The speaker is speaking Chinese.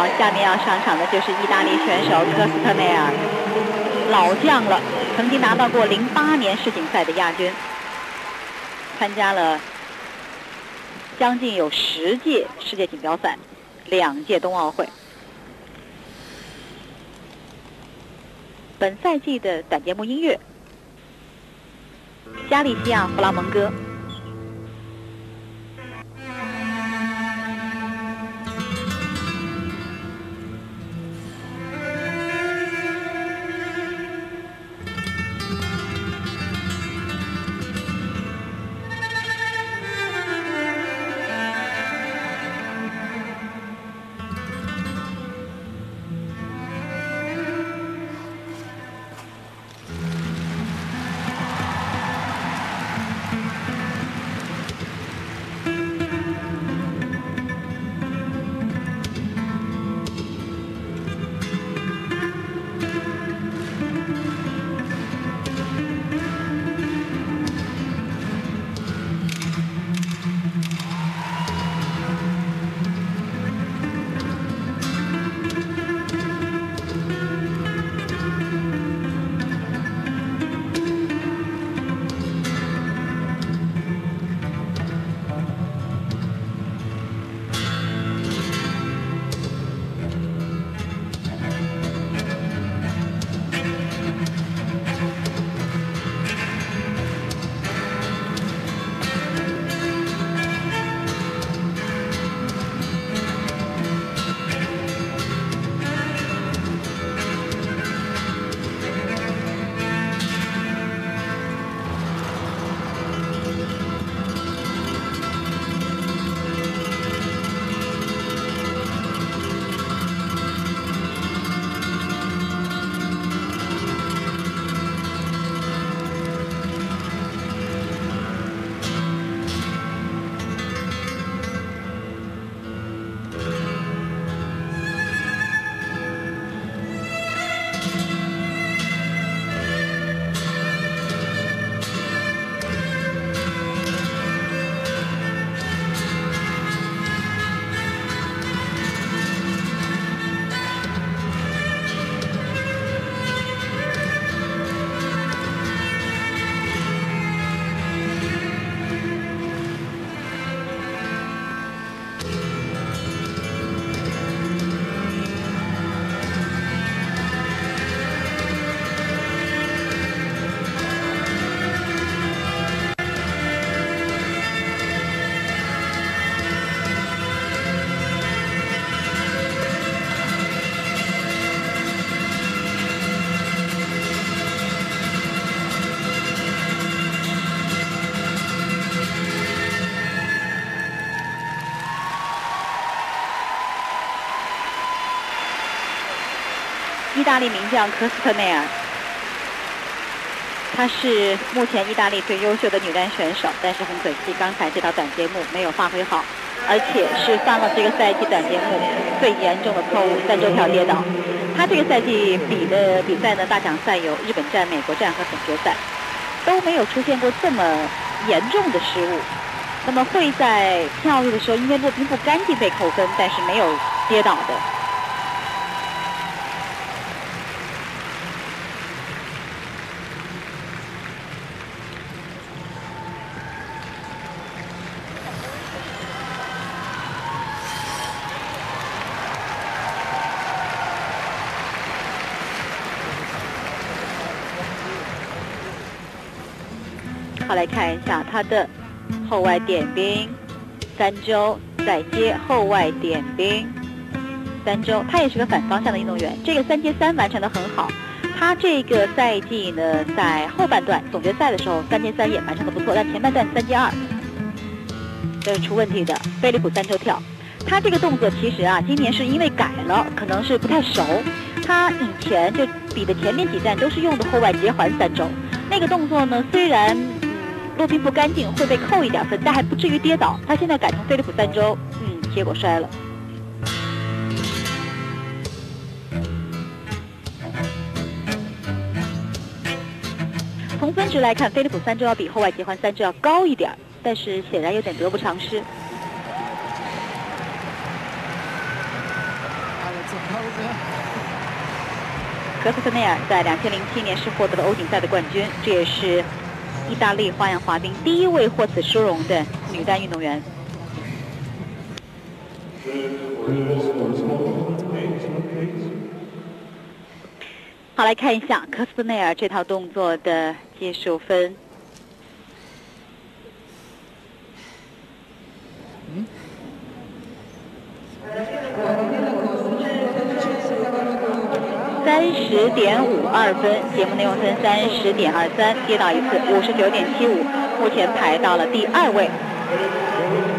好，下面要上场的就是意大利选手科斯特内尔，老将了，曾经拿到过08年世锦赛的亚军，参加了将近有10届世界锦标赛，2届冬奥会。本赛季的短节目音乐，加利西亚弗拉门戈。意大利名将科斯特内尔，她是目前意大利最优秀的女单选手，但是很可惜，刚才这套短节目没有发挥好，而且是犯了这个赛季短节目最严重的错误——3周跳跌倒。她这个赛季比的比赛呢，大奖赛有日本站、美国站和总决赛，都没有出现过这么严重的失误。那么会在跳跃的时候，因为落冰不干净被扣分，但是没有跌倒的。好，来看一下他的后外点冰3周，再接后外点冰3周。他也是个反方向的运动员，这个3接3完成得很好。他这个赛季呢，在后半段总决赛的时候3接3也完成得不错，但前半段3接2这是出问题的。菲利普3周跳，他这个动作其实啊，今年是因为改了，可能是不太熟。他以前就比的前面几站都是用的后外结环3周，那个动作呢，虽然落冰不干净会被扣一点分，但还不至于跌倒。他现在改成菲利普3周，结果摔了。从分值来看，菲利普3周要比后外结环3周要高一点，但是显然有点得不偿失。 科斯特内尔在2007年是获得了欧锦赛的冠军，这也是意大利花样滑冰第一位获此殊荣的女单运动员。好，来看一下科斯特内尔这套动作的技术分。30.52分，节目内容分30.23，跌倒一次，59.75，目前排到了第2位。